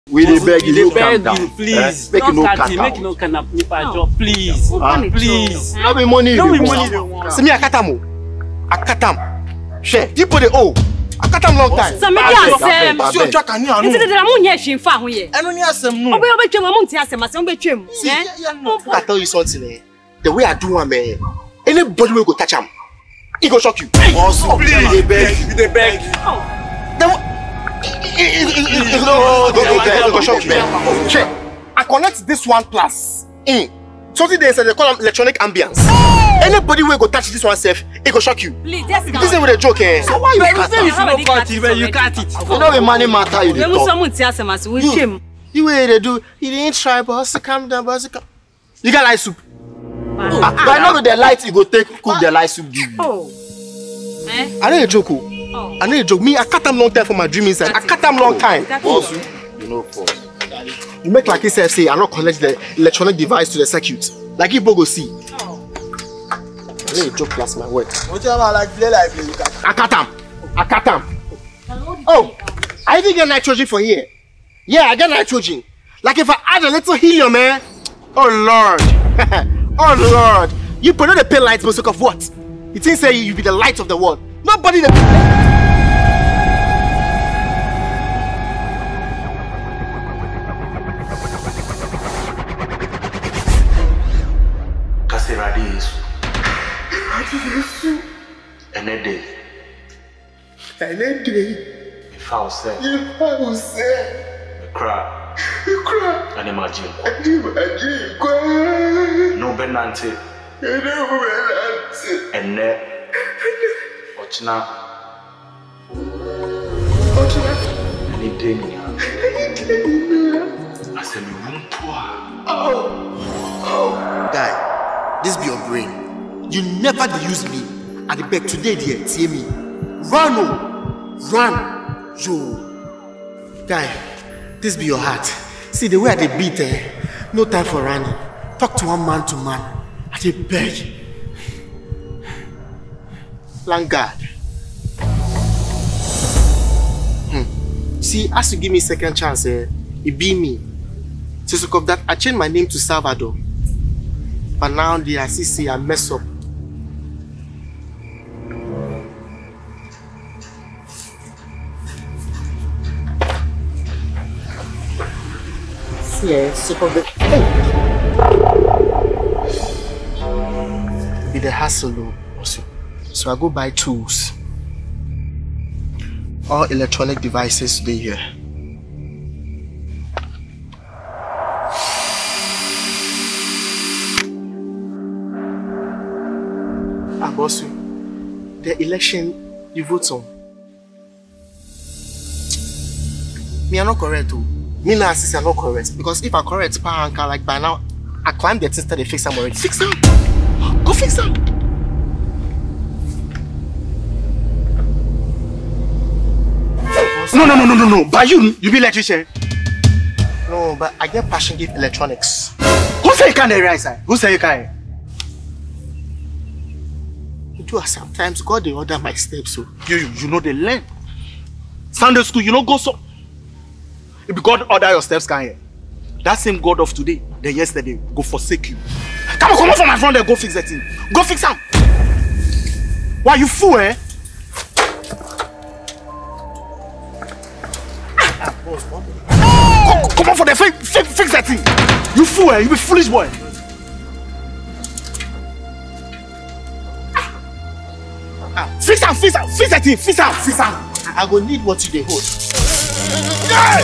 We beg you, calm down. Please. Make no cut Make no canap job, please. Please. No be money. No be money. See me, Akatam. Share. You put it all. Akatam long time. So make you asem. See your track and you. Nti de la munye hwimfa ho ye. Eno ni asem no. Obe twem amu nti asem asem be twem. I tell you something. The way I do am, anybody will go touch him. He go shock you. Also, please. They beg. Go shock you. Check. I connect this one plus in. Something they say they call them electronic ambience. Anybody will go touch this one self, it go shock you. Please, just go. This is with a joke, eh? So why you cut it? You cut it. You know the money matter you talk. You way they do, you didn't try, boss. Calm down, boss. You got light soup. But now with the light, you go take cook the light soup. Oh. I know you joke. I know you joke. Me, I cut them long time for my dream inside. I cut them long time. Boss, you know first. You make like yourself say, I not connect the electronic device to the circuit. Like you go see. I know you joke plus my word. What you like play like this? I cut them. Oh, I even get nitrogen for here. Yeah, I get nitrogen. Like if I add a little helium, man. Oh Lord. Oh Lord. You put on the pale lights, but of what? You think say you be the light of the world. Nobody the If I was say, cry. And imagine. No benante. And net. Ochna. Anything. I said, room poor. guy, this be your brain. You never use me. At the back today, dear, see me. Run, run, yo. Guy, this be your heart. See the way they beat, no time for running. Talk to one man to man. I dey beg. Languard. See, as you give me second chance, it be me. So of that, I changed my name to Salvador. But now the I see I mess up. Yeah, so of the be the hassle also. So I go buy tools. All electronic devices today here. Boss, the election you vote on. Me are not correct too. Me now assist are not correct because if I correct Paranka like by now, I climb the things that they fix them already. Fix them. Go fix them. No. But you be electrician. No, but I get passion give electronics. Who say you can't rise? Who say you can't? Sometimes God they order my steps, so you know they learn. Sunday school, you know go so. If God order your steps, can you? That same God of today, then yesterday, go forsake you. Come on from my front there, go fix that thing. Go fix them. Why you fool, eh? Come on for the fix that thing. You fool, eh? You be foolish boy. Fix that thing, fix am. I go need what you dey hold. Yes!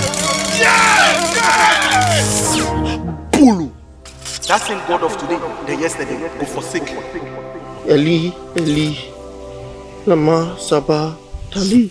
Bulu. That same God of today, the yesterday, go forsake you. Eli, lama sabachthani.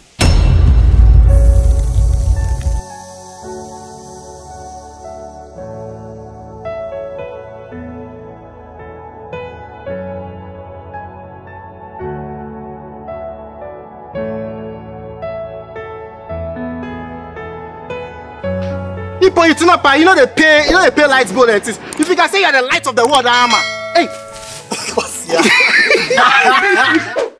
You know they pay lights bill and things. If you can say you're the light of the world, hey.